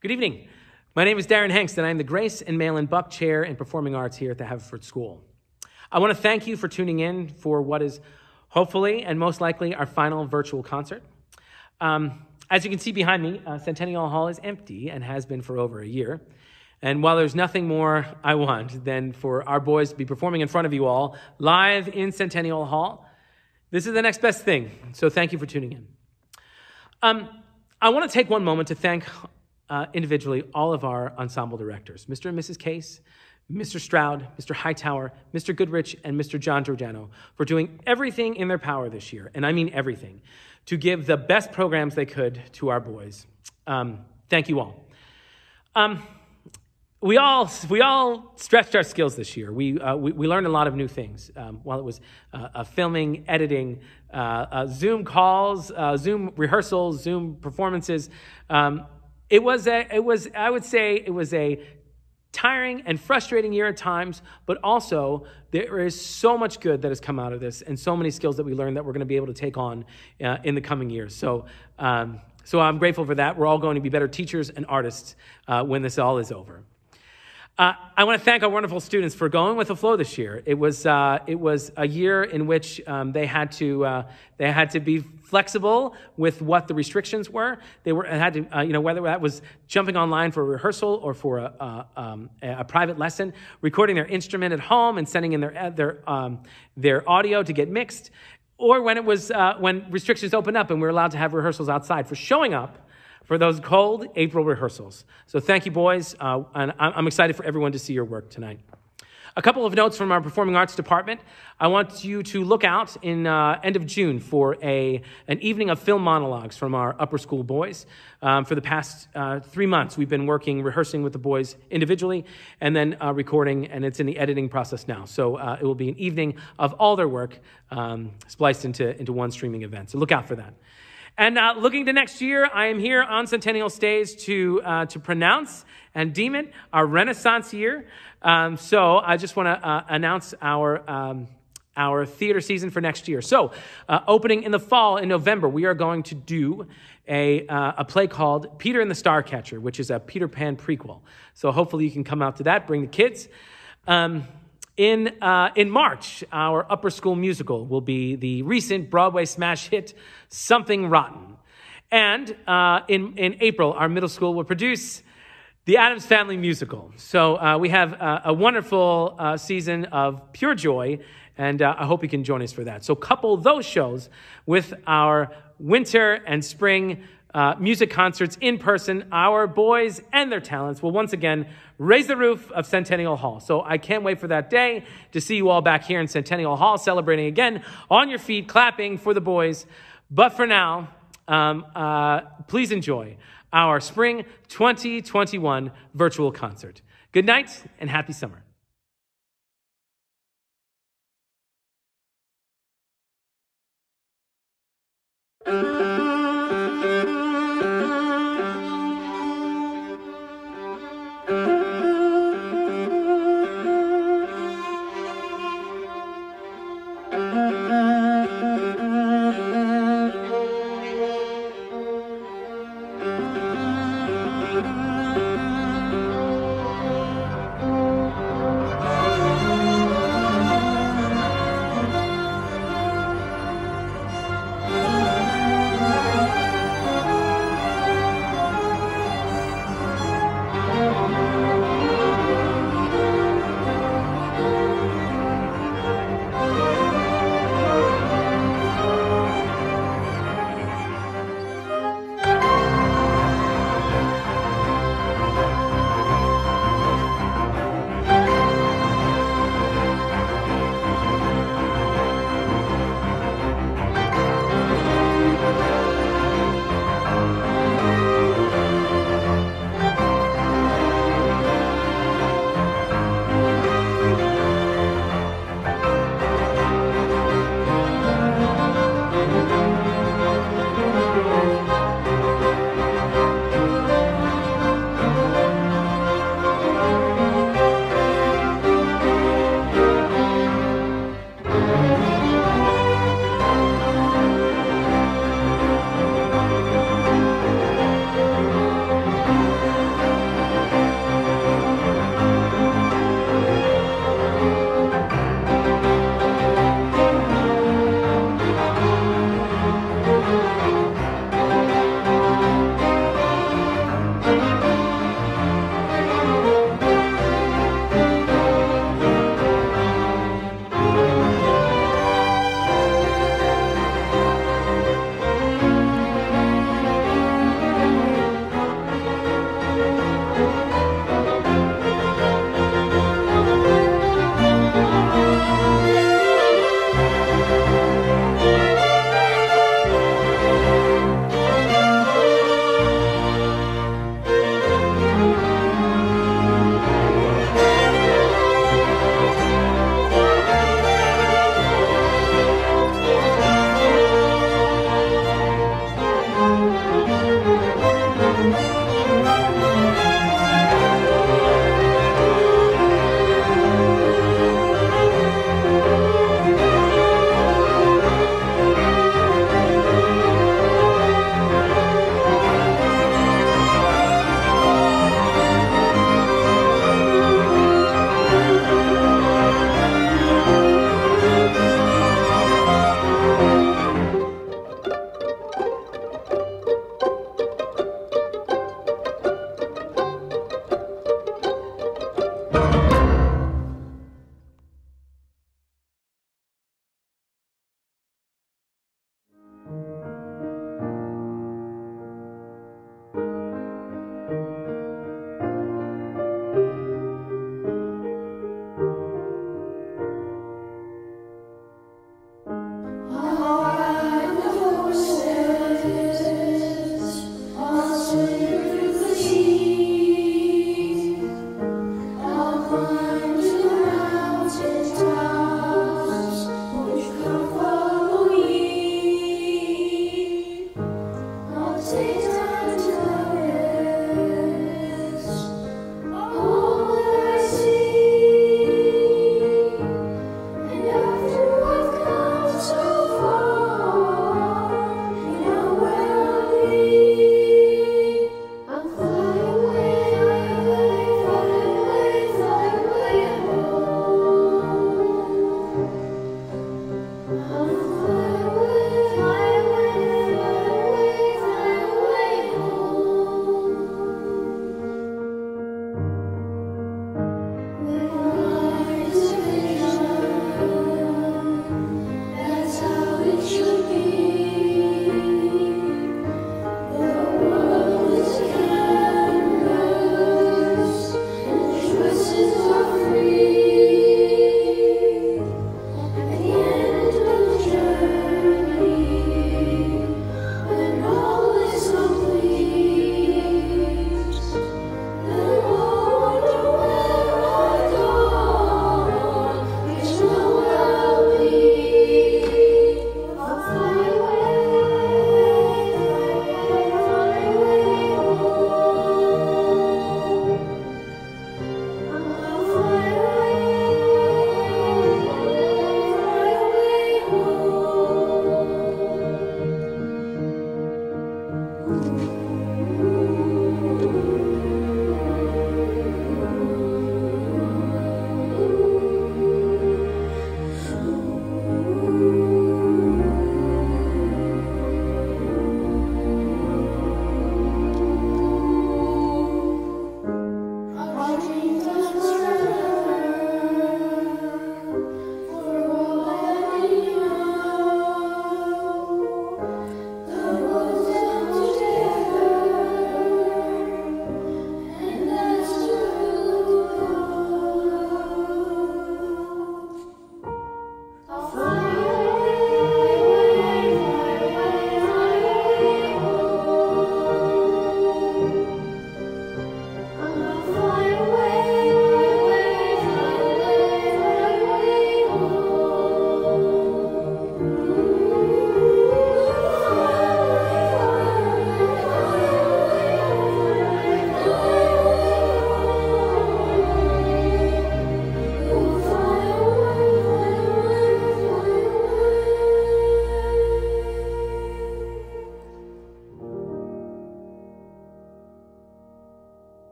Good evening. My name is Darren Hengst, and I'm the Grace and Malin Buck Chair in Performing Arts here at the Haverford School. I want to thank you for tuning in for what is hopefully and most likely our final virtual concert. As you can see behind me, Centennial Hall is empty and has been for over a year. And while there's nothing more I want than for our boys to be performing in front of you all live in Centennial Hall, this is the next best thing. So thank you for tuning in. I want to take one moment to thank individually all of our ensemble directors, Mr. and Mrs. Case, Mr. Stroud, Mr. Hightower, Mr. Goodrich, and Mr. John Giordano for doing everything in their power this year, and I mean everything, to give the best programs they could to our boys. Thank you all. We all stretched our skills this year. We learned a lot of new things. While it was filming, editing, Zoom calls, Zoom rehearsals, Zoom performances, it was a tiring and frustrating year at times, but also there is so much good that has come out of this and so many skills that we learned that we're going to be able to take on in the coming years. So I'm grateful for that. We're all going to be better teachers and artists when this all is over. I want to thank our wonderful students for going with the flow this year. It was a year in which they had to be flexible with what the restrictions were. Had to whether that was jumping online for a rehearsal or for a private lesson, recording their instrument at home and sending in their audio to get mixed, or when it was when restrictions opened up and we were allowed to have rehearsals outside, for showing up for those cold April rehearsals. So thank you, boys, and I'm excited for everyone to see your work tonight. A couple of notes from our Performing Arts Department. I want you to look out in end of June for an evening of film monologues from our upper school boys. For the past 3 months, we've been rehearsing with the boys individually, and then recording, and it's in the editing process now. So it will be an evening of all their work spliced into one streaming event. So look out for that. And looking to next year, I am here on Centennial Stage to pronounce and deem it our Renaissance year. So I just want to announce our theater season for next year. So opening in the fall, in November, we are going to do a play called Peter and the Starcatcher, which is a Peter Pan prequel. So hopefully you can come out to that, bring the kids. In March, our upper school musical will be the recent Broadway smash hit, Something Rotten. And in April, our middle school will produce the Addams Family musical. So we have a wonderful season of pure joy, and I hope you can join us for that. So couple those shows with our winter and spring music concerts in person. Our boys and their talents will once again raise the roof of Centennial Hall. So I can't wait for that day to see you all back here in Centennial Hall, celebrating again, on your feet, clapping for the boys. But for now, please enjoy our Spring 2021 virtual concert. Good night and happy summer.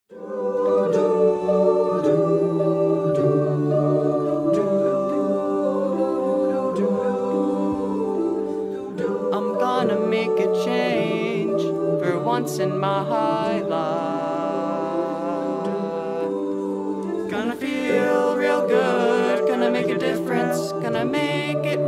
I'm gonna make a change for once in my high life. Gonna feel real good, gonna make a difference, gonna make it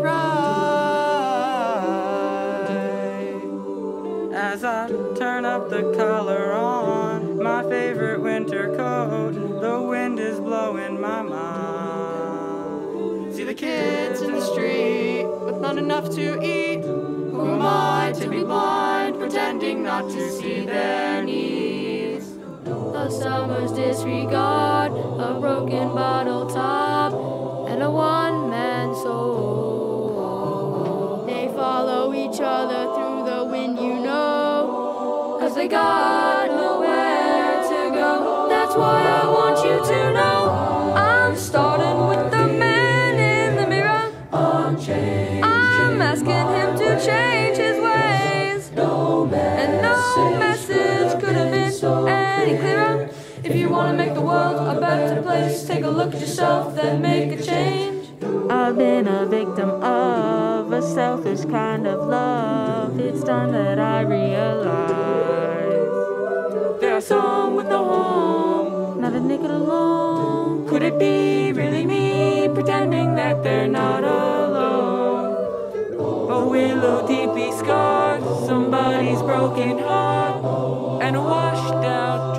right. As I turn up the collar on my favorite winter coat, the wind is blowing my mind. See the kids in the street with not enough to eat. Who am I to be blind, pretending not to see their needs? A summer's disregard, a broken bottle top, and a one-man soul. They follow each other through the wind, you know, 'cause they got nowhere to go. That's why I want you to know I'm starting with the man in the mirror. I'm asking him to change his ways, and no message could have been any clearer. If you want to make the world a better place, take a look at yourself, then make a change. I've been a victim of a selfish kind of love. It's time that I realize There are some with no home, not a nickel alone. could it be really me, pretending that they're not alone? A willow deeply scarred, somebody's broken heart, and a washed out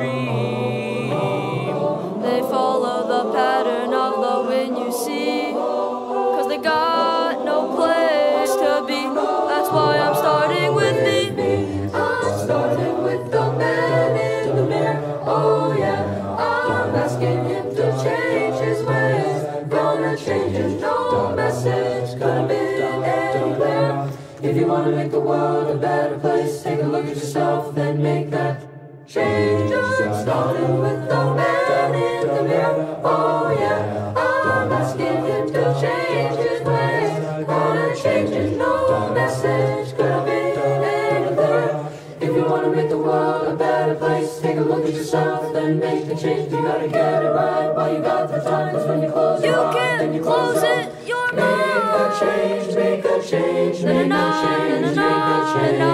dream. They follow the pattern of the wind, you see, 'cause they got no place to be. That's why I'm starting with me. I'm starting with the man in the mirror. Oh yeah, I'm asking him to change his ways. Gonna change it, no message could have been any clearer. If you want to make the world a better place, take a look at yourself, then make that change. I'm starting with the man in the mirror. Oh yeah, I'm asking him to change his ways. Gonna change it, no message could have been any clearer. If you want to make the world a better place, take a look at yourself, then make the change. You gotta get it right while you got the time, 'cause when you close your eyes, then you close it. Make a change, make a change, make a change, make a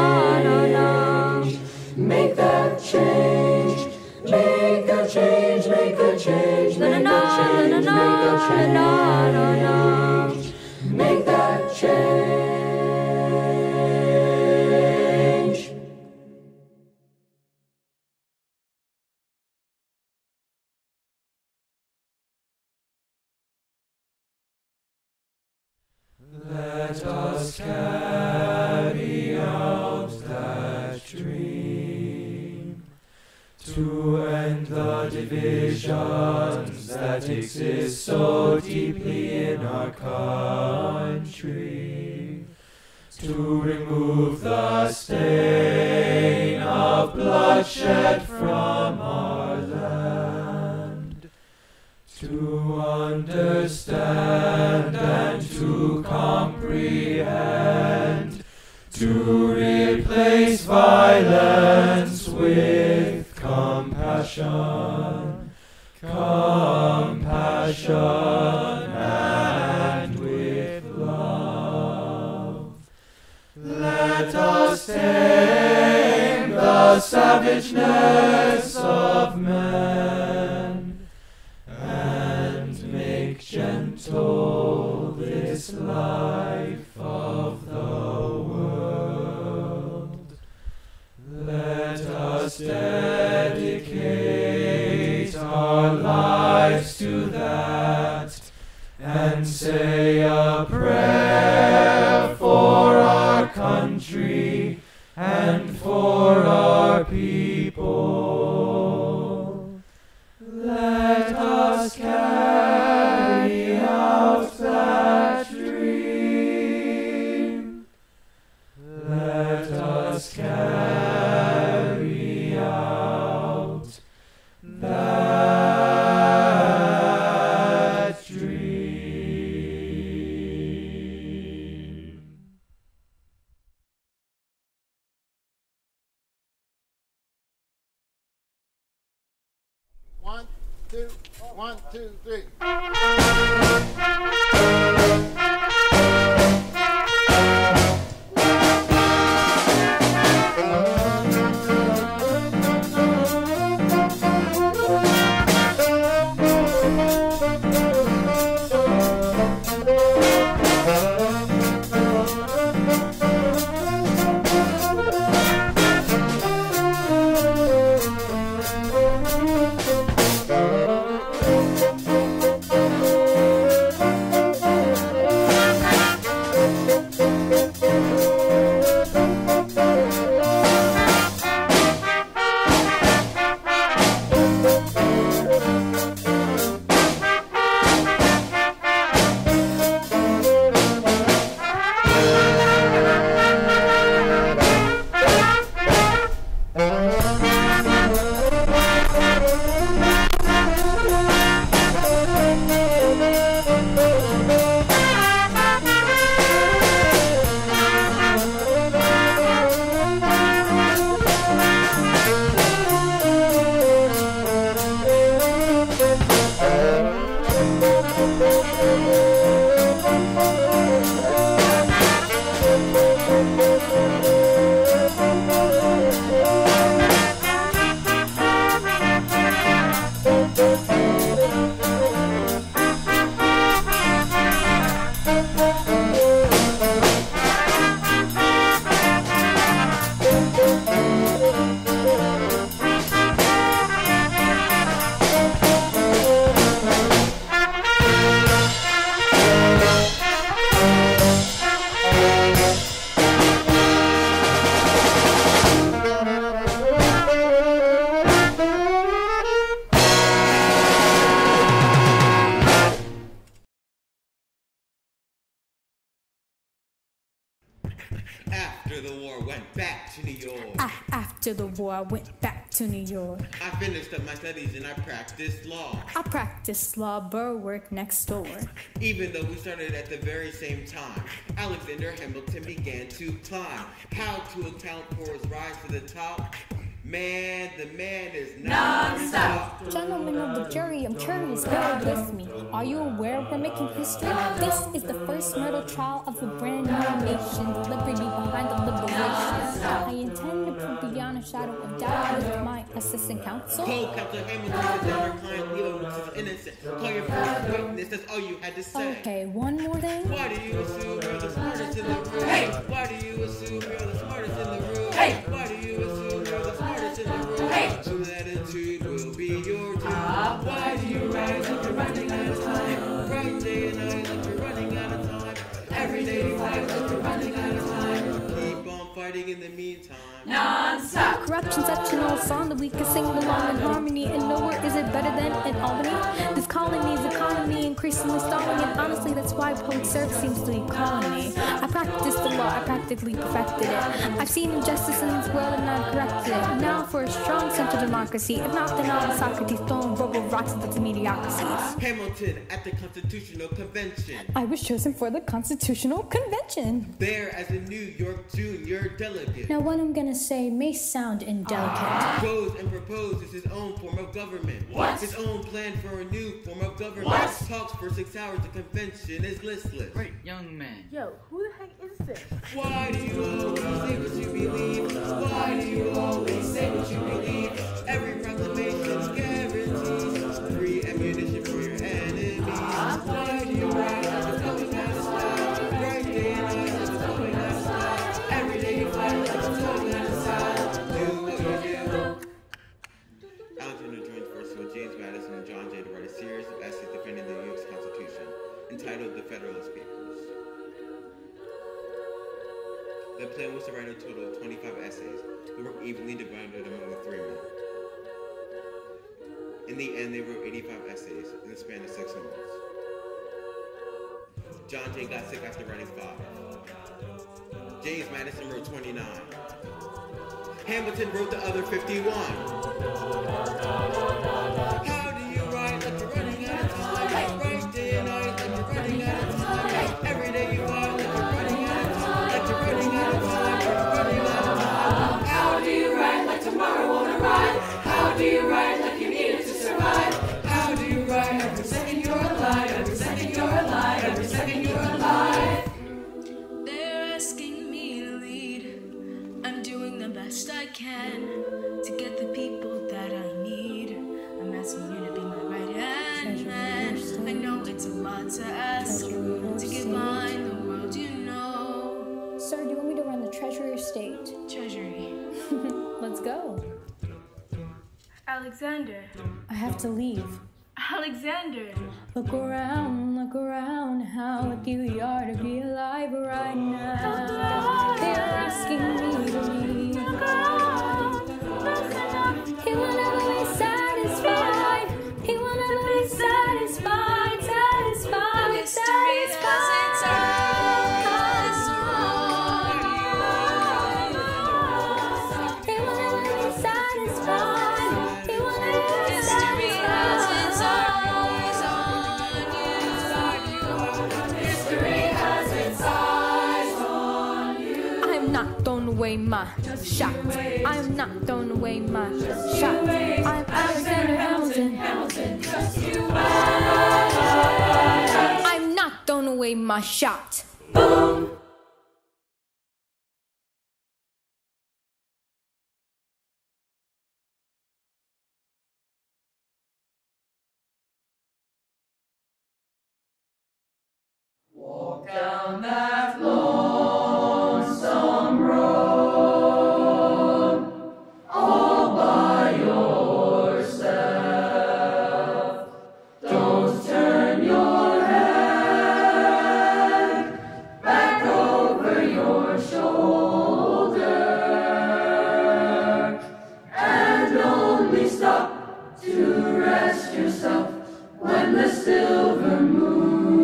change. Make that change, make a change, make a change, make a change, make a change. Make that change. Let us carry out that dream to end the divisions that exist so deeply in our country, to remove the stain of bloodshed from our land, to understand and to comprehend, to replace violence with compassion, compassion and with love. Let us tame the savageness of men and make gentle this life of the world. Let us dedicate our lives to that and say a prayer for our country and for our people. Let us carry out that dream. Let us carry out that dream. 1, 2, 3. After the war, went back to New York. After the war, I went back to New York. I finished up my studies and I practiced law. I practiced law, Burr worked next door. Even though we started at the very same time, Alexander Hamilton began to climb. How to account for his rise to the top? Man, the man is non-stop. Gentlemen of the jury, I'm curious, bear with me. Are you aware we're making history? This is the first murder trial of a brand new nation, the liberty behind the liberation. I intend to prove beyond a shadow of doubt with my assistant counsel. Co-counsel Hamilton says that our client Leo is innocent. Call your first witness, that's all you had to say. Okay, one more thing. Why do you assume you're the smartest in the room? Hey! Why do you assume you're the smartest in the room? Hey! Why do you assume you're the smartest in the room? Hey! Whose attitude will be your doom? Why do you rise like you're running out of time? Bright day and night like you're running out of time. Every day you fight like you're running out of time. Keep on fighting in the meantime. Non-stop. Corruption's optional, song that we can sing along in harmony. And nowhere is it better than in Albany. This colony's economy increasingly stalling, and honestly, that's why public service seems to be calling me. I practiced the law, I practically perfected it. I've seen injustice in this world and I've corrected it. Now for a strong sense of democracy, if not, then I'll be Socrates throwing rubber rocks into the mediocrities. Hamilton at the Constitutional Convention. I was chosen for the Constitutional Convention. There as a New York Junior delegate. Now, what I'm gonna say may sound indelicate. Goes and proposes his own form of government. What? His own plan for a new form of government. What? Talks for 6 hours. The convention is listless. Great young man. Yo, who the heck is this? Why do you always say what you believe? Why do you always say what you believe? Every proclamation guarantees free ammunition for your enemies. Why do you write like it's going out of style? Bright day and night like it's going out of style. Every day you fight like it's going out of style. Do what you do. Alexander joins forces with James Madison and John Jay to write a series of essays defending the U.S. Constitution, entitled The Federalist Papers. The plan was to write a total of 25 essays, the work evenly divided among the 3 men. In the end, they wrote 85 essays in the span of 6 months. John Jay got sick after writing 5. James Madison wrote 29. Hamilton wrote the other 51. How do you write like you're running out of time? Bright day and night like you're running out of time. Every day you fight like you're running out of time. Like you're running out of time. You're running out of time. How do you write like tomorrow won't arrive? How do you write like you need it to survive? How do you write every second you're alive. They're asking me to lead. I'm doing the best I can to get the people that I need. I'm asking you to be my right hand man. I know it's a lot to ask to get behind the world, you know. Sir, do you want me to run the Treasury or State? Treasury. Let's go. Alexander. I have to leave. Alexander. Look around, how lucky we are to be alive right now. They're asking me to leave. He will never be satisfied. He will never be satisfied. History has its eyes on you. He will never be satisfied. He will never be History has its satisfied. eyes on you. History has its eyes on you. I am not throwing away my shot. I am not throwing away my shot. I'm Alexander Hamilton. I'm not throwing away my shot. Boom. Down that lonesome road, all by yourself. Don't turn your head back over your shoulder, and only stop to rest yourself when the silver moon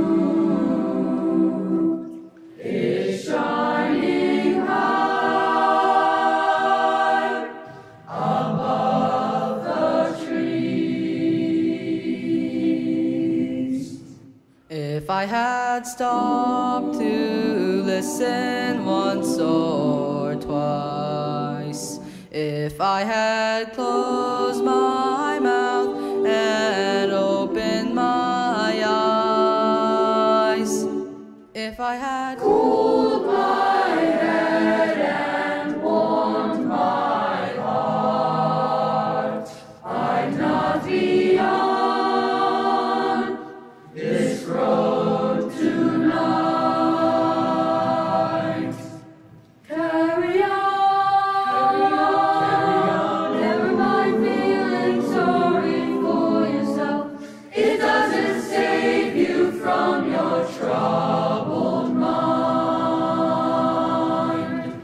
is shining high above the trees. If I had stopped to listen once or twice, if I had closed my mouth and opened my eyes, if I had cooled my head and warmed my heart, I'd not be on this road tonight. Carry on, never mind feeling sorry for yourself. It doesn't save you from your troubled mind.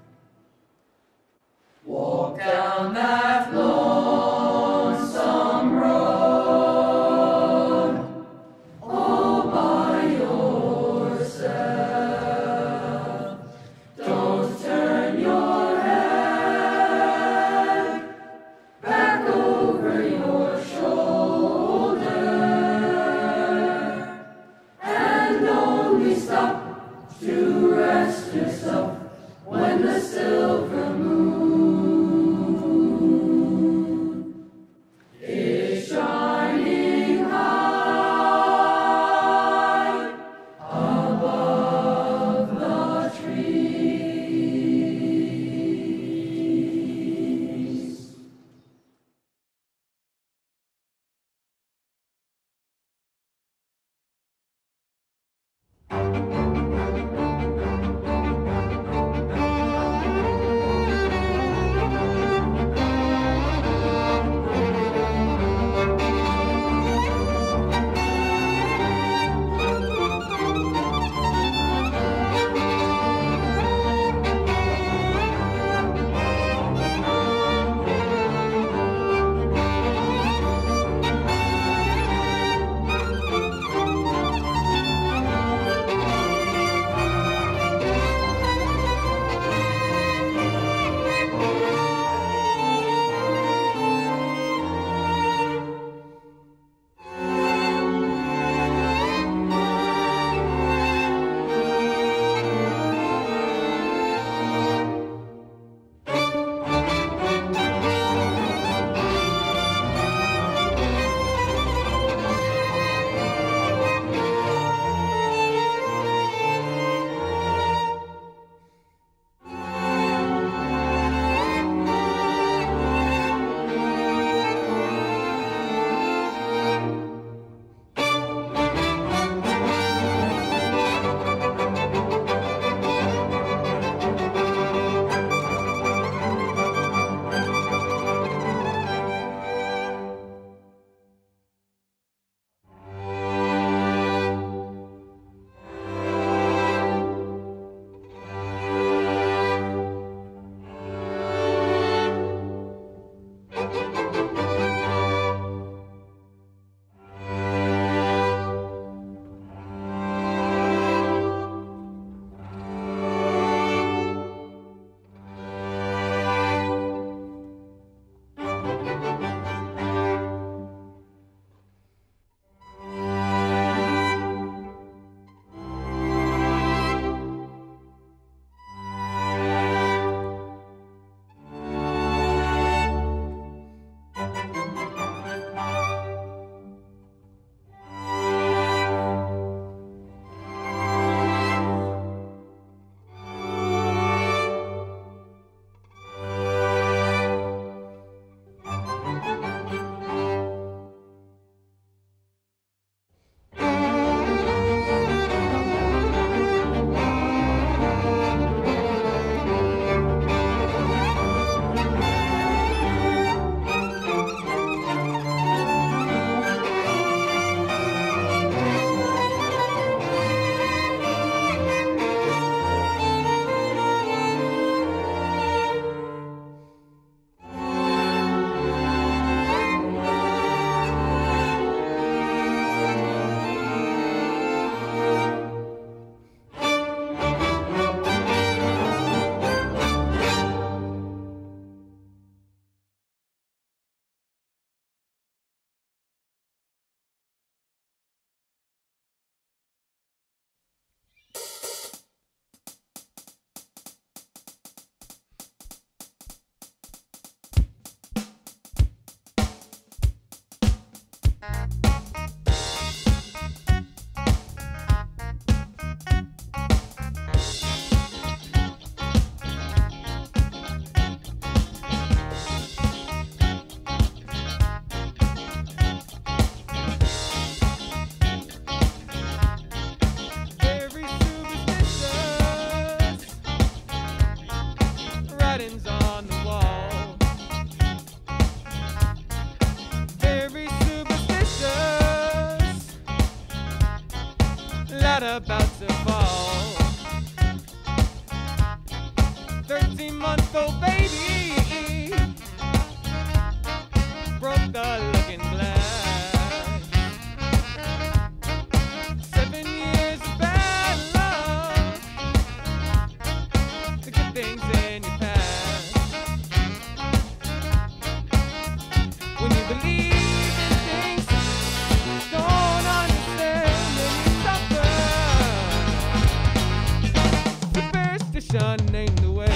Walk down that lonesome road, all by yourself. Don't turn your head back over your shoulder, and only stop to rest yourself when the silver moon is shining high above the trees. ladder about to fall. 13-month-old baby broke the looking glass. 7 years of bad luck to get things in your past. When you believe in things don't understand, then you suffer. Superstition ain't the way.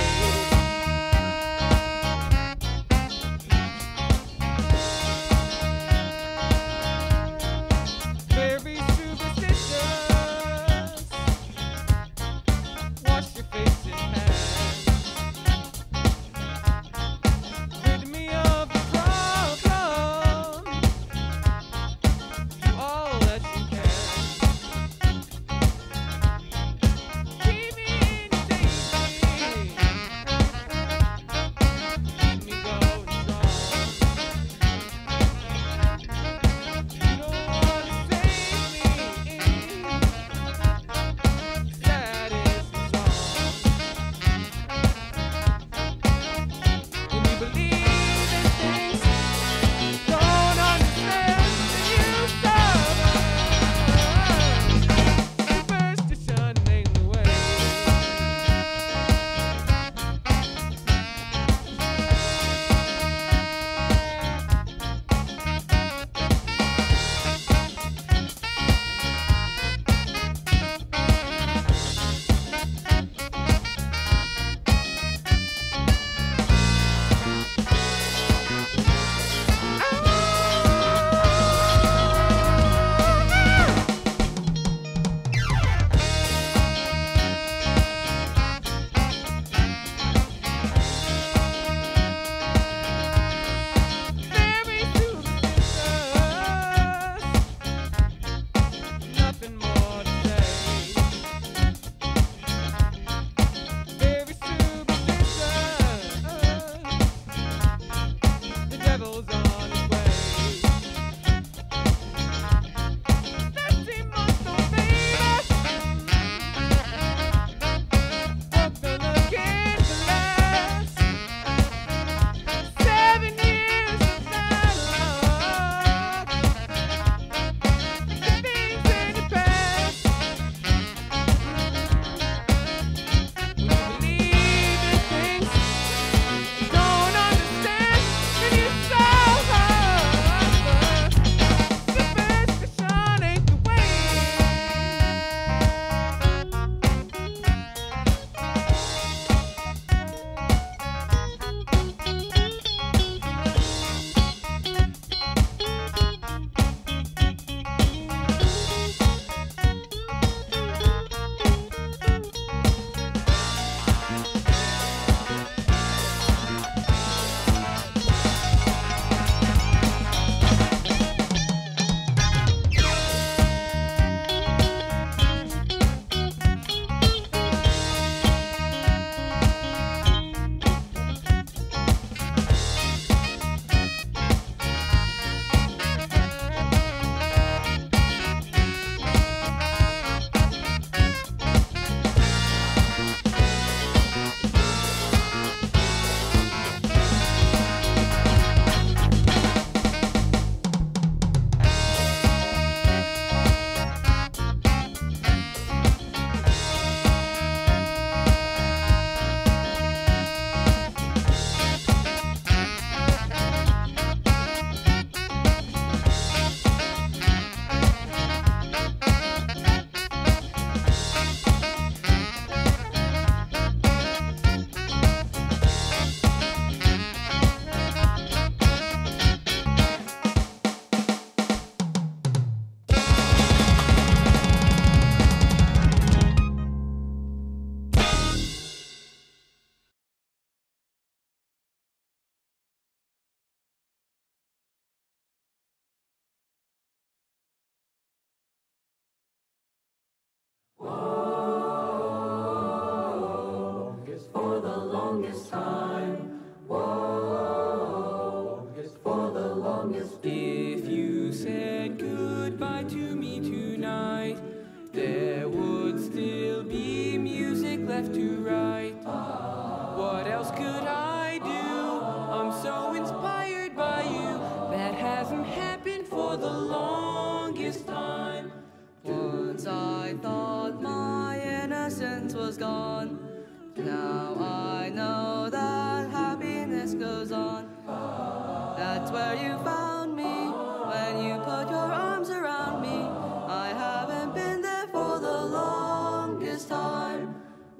left to right. What else could I do? I'm so inspired by you. That hasn't happened for the longest time. Once I thought my innocence was gone. Now I know that happiness goes on. That's where you found me when you put your arms around me. I haven't been there for the longest time.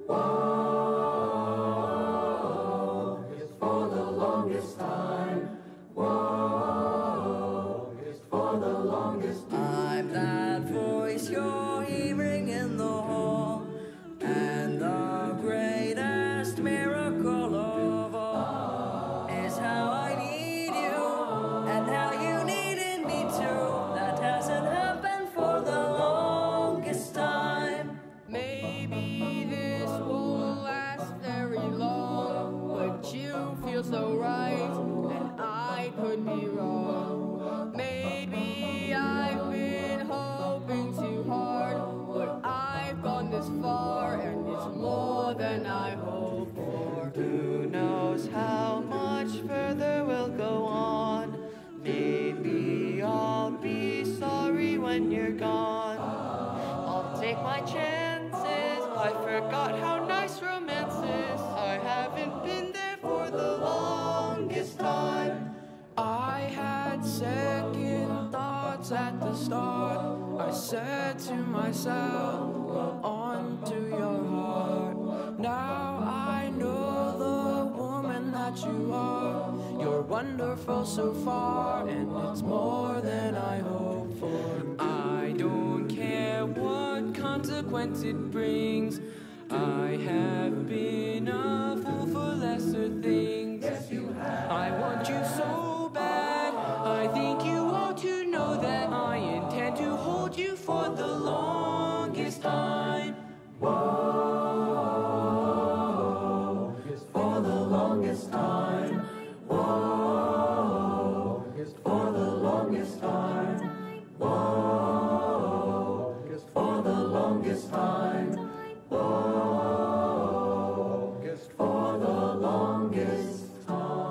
Whoa, it's for the longest time. Whoa, it's for the longest time. I'm that voice you're hearing in the hall, and the greatest miracle of all is how I need you, and how you needed me too. That hasn't happened for the longest time. Maybe this won't last very long, but you feel so right, and I could be wrong. Maybe I've been hoping too hard, but I've gone this far, and it's more than I hoped for. Who knows how much further we'll go on? Maybe I'll be sorry when you're gone. I'll take my chances. I forgot how nice romance is. I haven't been there for the longest time. I had second thoughts at the start. I said to myself, hold on to your heart. Now I know the woman that you are. You're wonderful so far, and it's more than I hoped for. I don't care what consequence it brings. I have been a fool for lesser things. Yes, you have. I want you so bad. I think you ought to know that I intend to hold you for the longest time. Whoa, it's for the longest time. Whoa, it's for the longest time. Whoa, it's for the longest time. Whoa, it's for the longest time.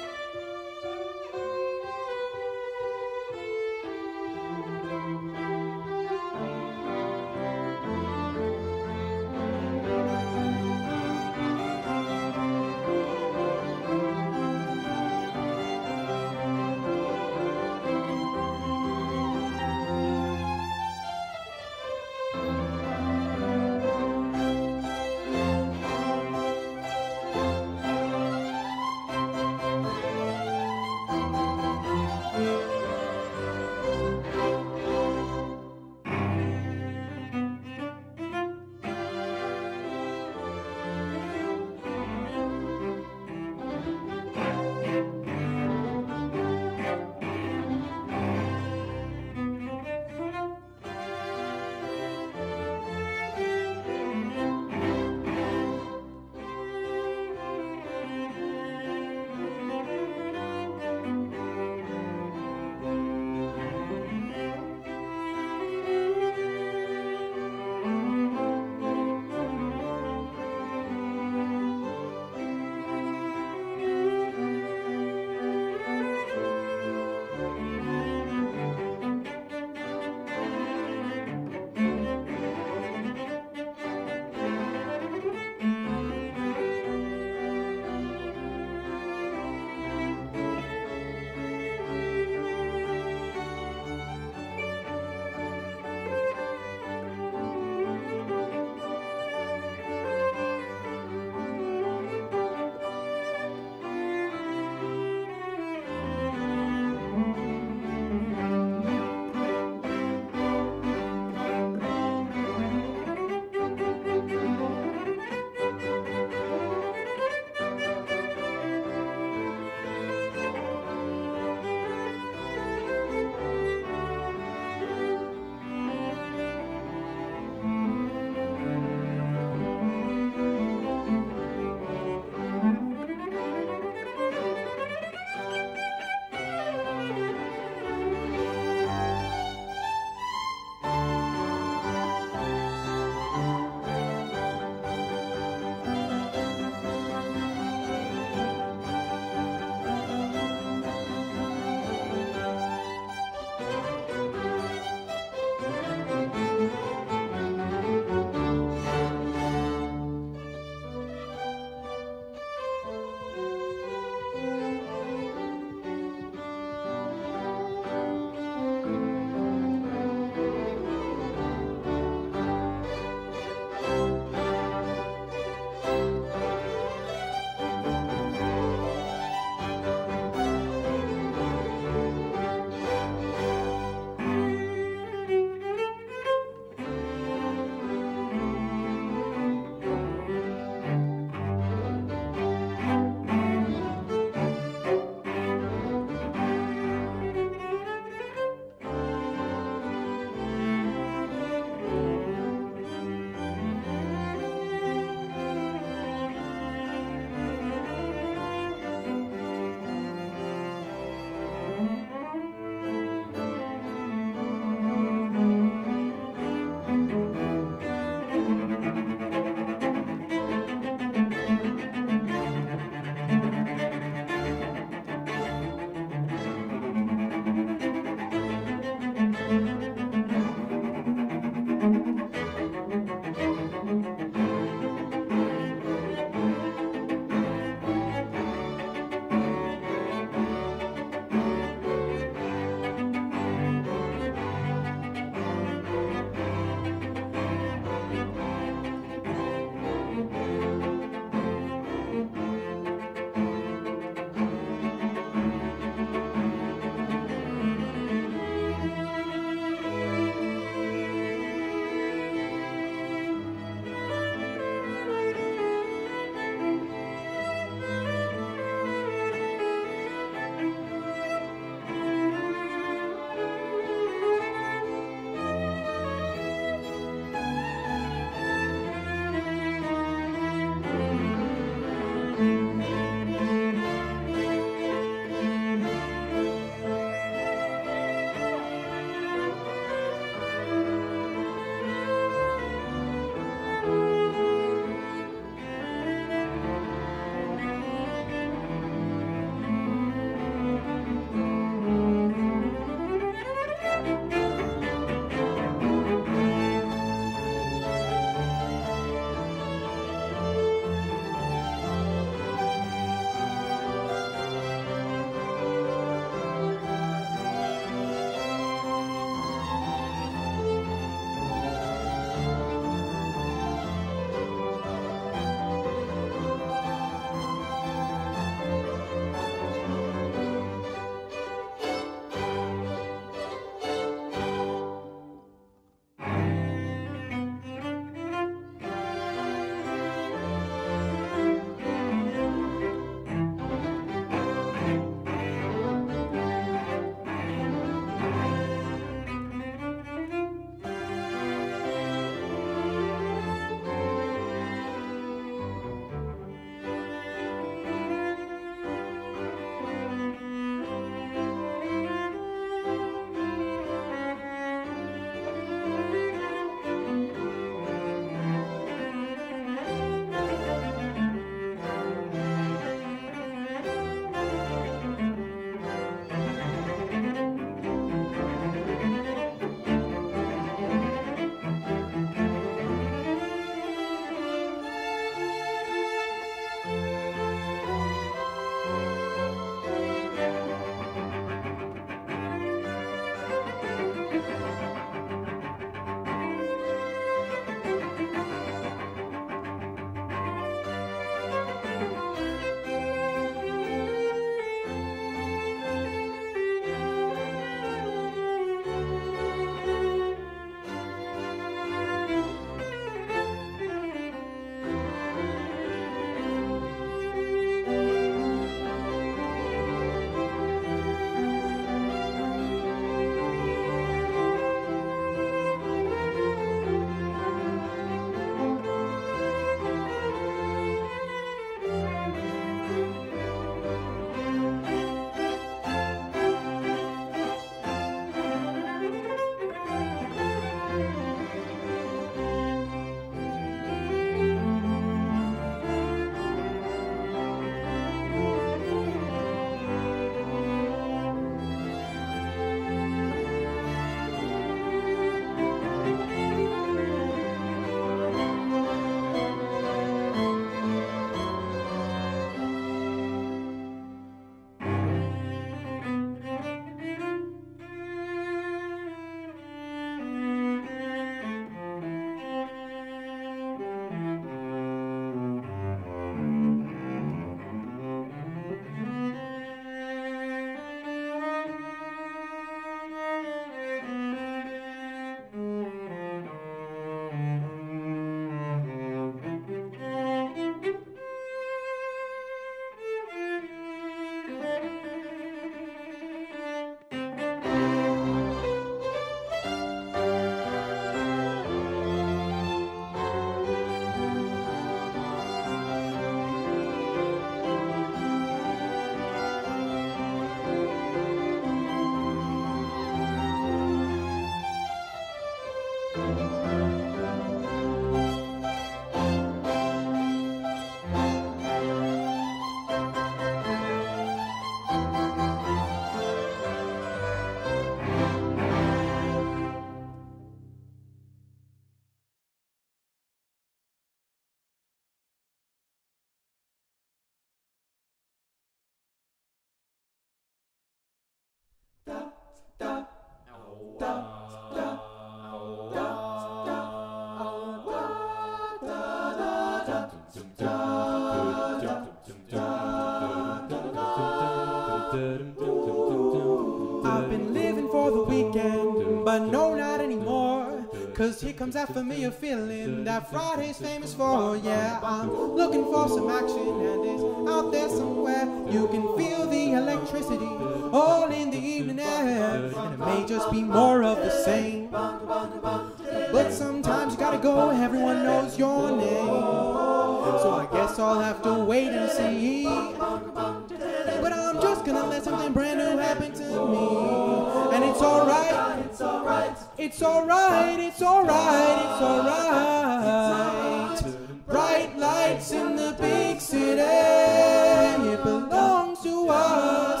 But no, not anymore, 'cause here comes that familiar feeling that Friday's famous for. Yeah, I'm looking for some action, and it's out there somewhere. You can feel the electricity all in the evening air, and it may just be more of the same. But sometimes you gotta go, everyone knows your name. So I guess I'll have to wait and see. But I'm just gonna let something brand new happen to me. And it's alright, it's alright, it's alright, it's alright, it's alright. Bright lights in the big city, it belongs to us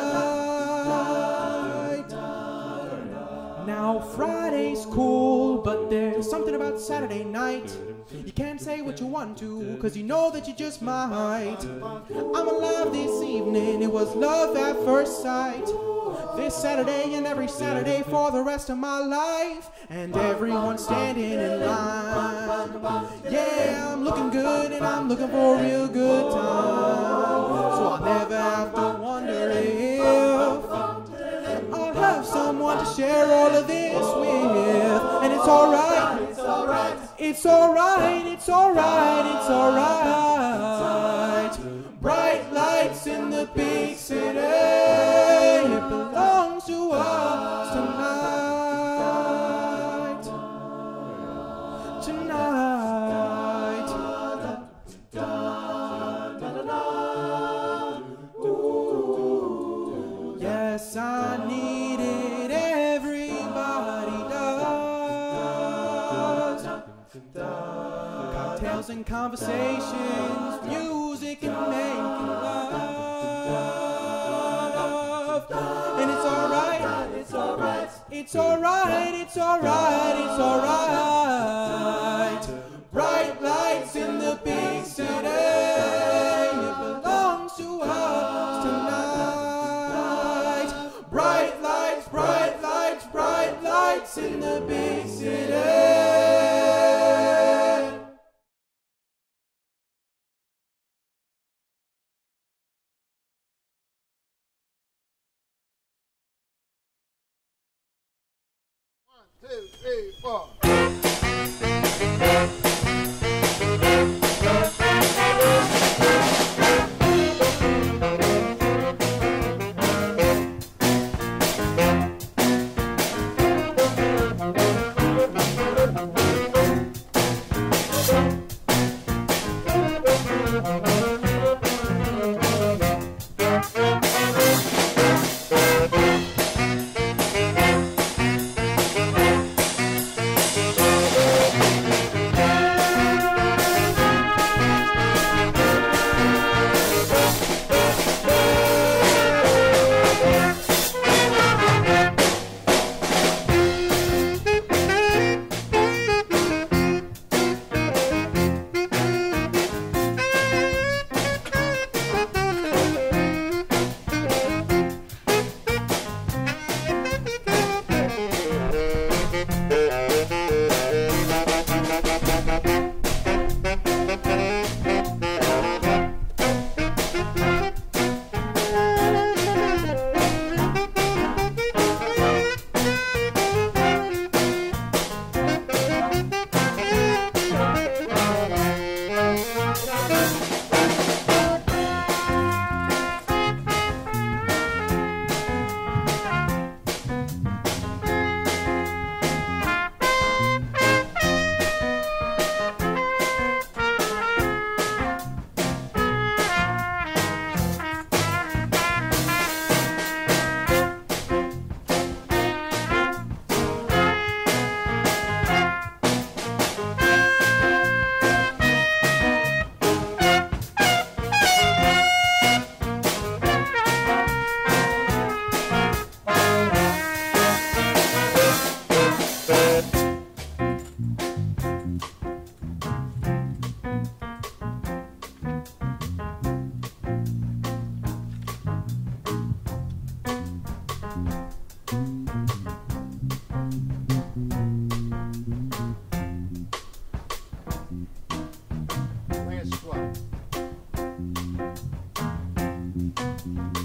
tonight. Now Friday's cool, but there's something about Saturday night. You can't say what you want to, 'cause you know that you just might. I'm alive this evening, it was love at first sight. This Saturday and every Saturday for the rest of my life. And everyone's standing in line. Yeah, I'm looking good and I'm looking for a real good time. So I'll never have to wonder if I'll have someone to share all of this with. And it's alright, it's alright, it's alright, it's alright, it's alright. Bright lights in the big city, it belongs to us tonight. Tonight. Yes, I need it, everybody does. Cocktails and conversations, music and making love. And it's alright, it's alright, it's alright, it's alright, it's alright. Bright lights in the big city, it belongs to us tonight. Bright lights, bright lights, bright lights in the big city. Two, three, four. Lance Schwab.